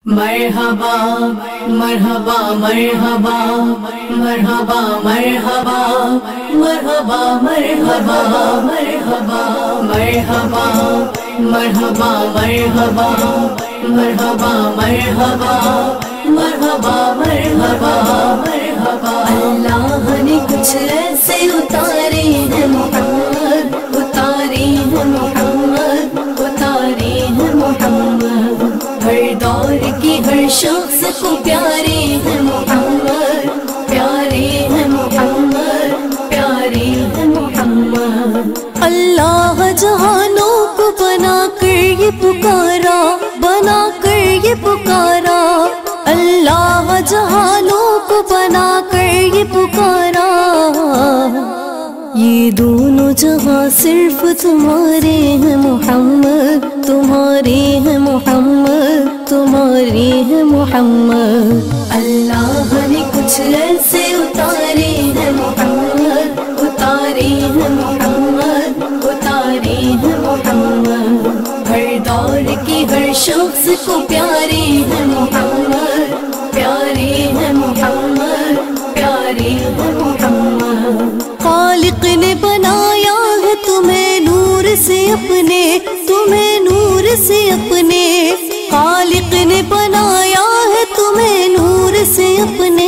مرحبا مرحبا مرحبا مرحبا مرحبا مرحبا مرحبا مرحبا مرحبا مرحبا مرحبا مرحبا مرحبا مرحبا مرحبا مرحبا اللہ نے کچھ ایسے اتارے ہیں محمد، اتارے ہیں محمد، اتارے ہیں محمد، ہر دور کی ہر شخص کو پیارے ہیں محمد، پیارے ہیں محمد، پیارے ہیں محمد۔ اللہ جہانوں کو بنا کر یہ پکارا، بنا کر یہ پکارا، اللہ جہانوں کو بنا کر یہ پکارا، یہ دونوں جہاں صرف تمہارے ہیں محمد، تمہارے ہیں محمد، تمہارے ہیں محمد۔ اللہ نے کچھ ایسے اتارے ہیں محمد، اتارے ہیں محمد، اتارے ہیں محمد، ہر دور کی ہر شخص کو پیارے ہیں محمد، پیارے ہیں محمد، پیارے ہیں محمد۔ خالق نے بنایا ہے تمہیں نور سے اپنے، تمہیں نور سے اپنے، خالق نے بنایا ہے تمہیں نور سے اپنے،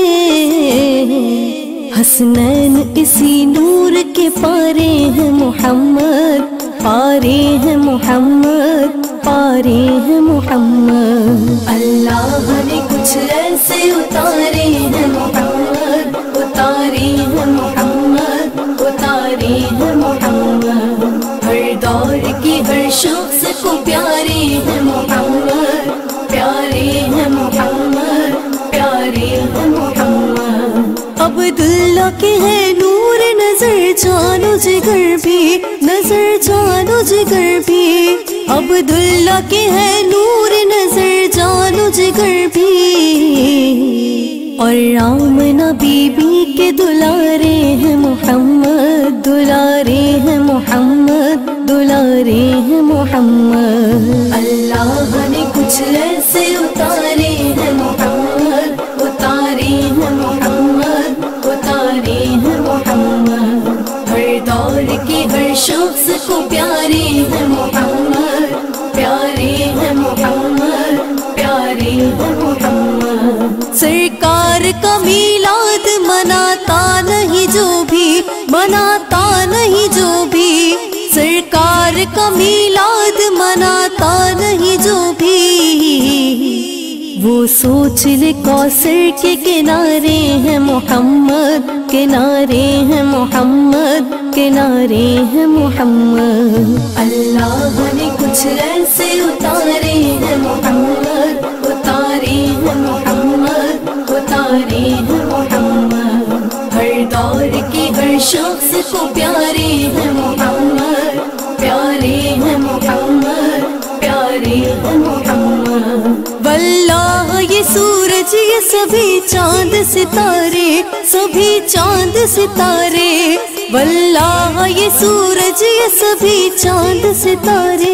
حسنین اسی نور کے پارے ہیں محمد، پارے ہیں محمد، پارے ہیں محمد۔ اللہ نے کچھ ایسے اتارے ہیں محمد، اتارے ہیں محمد، اتارے ہیں محمد، ہر دور کی ہر شخص کو پیارے ہیں محمد، پیارے ہیں محمد، پیارے ہیں محمد۔ عبداللہ کے ہے نور نظر جانو جگر بھی، نظر جانو جگر بھی، عبداللہ کے ہے نور نظر جانو جگر بھی، اور آمنہ بی بی کے دلارے ہیں محمد، دلارے ہیں محمد، دلارے ہیں محمد۔ اللہ نے کچھ ایسے اتارے ہیں محمد، اتارے ہیں محمد، اتارے ہیں محمد، ہر دور کی ہر شخص کو پیارے ہیں محمد، پیارے ہیں محمد، پیارے ہیں محمد۔ سرکار کا میلاد مناتا نہیں جو بھی، مناتا نہیں جو بھی، سرکار کا میلاد مناتا نہیں جو بھی، وہ سوچ لے کوثر کے کنارے ہیں محمد، کنارے ہیں محمد، کنارے ہیں محمد۔ اللہ نے کچھ ایسے اتارے ہیں محمد، اتارے ہیں محمد، اتارے ہیں محمد، ہر دور کی ہر شخص کو پیارے ہیں محمد، پیارے ہیں محمد، پیارے ہیں محمد۔ واللہ یہ سورج یہ سبھی چاند ستارے، سبھی چاند ستارے، واللہ یہ سورج یہ سبھی چاند ستارے،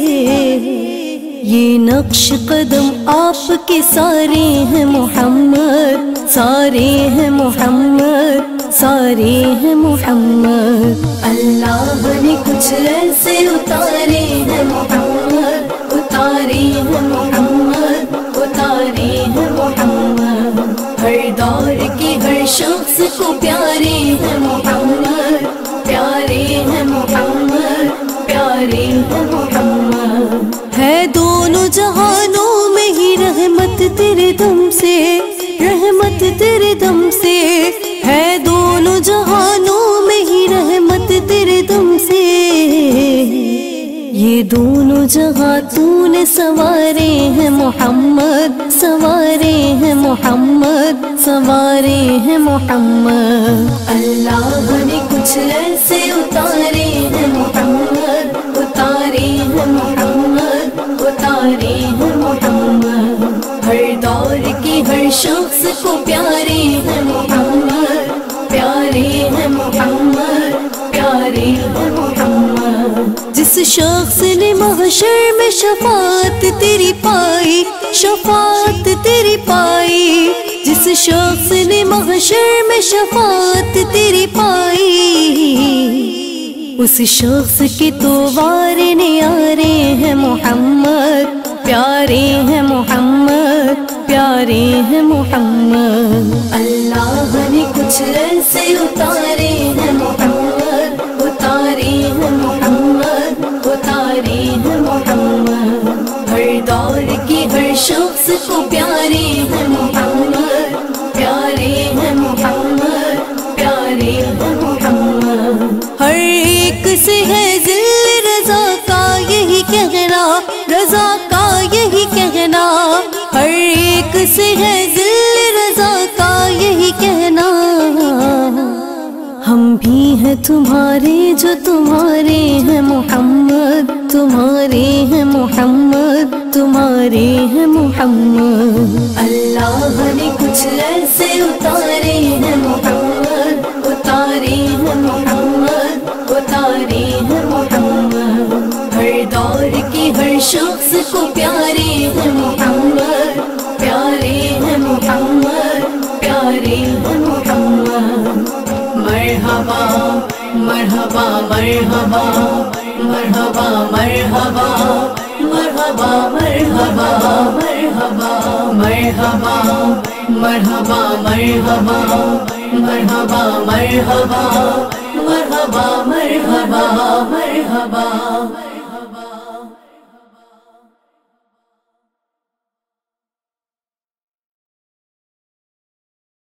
یہ نقش قدم آپ کے سارے ہیں محمد، سارے ہیں محمد، سارے ہیں محمد۔ اللہ نے کچھ ایسے اتارے ہیں محمد، اتارے ہیں محمد، اتارے ہیں محمد، ہر دور کی ہر شخص کو پیارے ہیں محمد، پیارے ہیں محمد، پیارے ہیں محمد۔ ہے دونوں جہانوں میں ہی رحمت تیرے دم سے، رحمت تیرے دم سے، ہے دونوں جہانوں میں ہی رحمت تیرے دم سے، یہ دونوں جہاں تو نے سنوارے ہیں محمد، سنوارے ہیں محمد، سنوارے ہیں محمد۔ اللہ نے کچھ ایسے اتارے ہیں محمد، اتارے ہیں محمد، اتارے ہیں محمد، ہر دور کی ہر شخص کو پیارے ہیں محمد، پیارے ہیں محمد، پیارے ہیں محمد۔ جس شخص نے محشر میں شفاعت تیری پائی، شفاعت شخص نے محشر میں شفاعت تیری پائی، اس شخص کے تو وارے نیارے ہیں محمد، پیارے ہیں محمد، پیارے ہیں محمد۔ اللہ نے کچھ ایسے اتارے ہیں محمد، اتارے ہیں محمد، اتارے ہیں محمد۔ ہر دور کی ہر شخص کو پیارے ہیں محمد، پیارے ہیں محمد، پیارے ہیں محمد۔ ہر ایک سے ہے ذل رضا کا یہی کہنا، رضا کا یہی کہنا، ہر ایک سے ہے ذل رضا کا یہی کہنا۔ ہم بھی ہیں تمہارے جو تمہارے ہیں محمد، تمہارے ہیں محمد، تمہارے ہیں محمد۔ اللہ نے کچھ ایسے اتارے ہیں محمد، اتارے ہیں محمد، اتارے ہیں محمد۔ ہر دور کی ہر شخص کو پیارے ہیں محمد، پیارے ہیں محمد، پیارے ہیں محمد۔ مرحبا مرحبا مرحبا مرحبا مرحبا مرحبا مرحبا مرحبا مرحبا مرحبا مرحبا مرحبا مرحبا مرحبا مرحبا مرحبا۔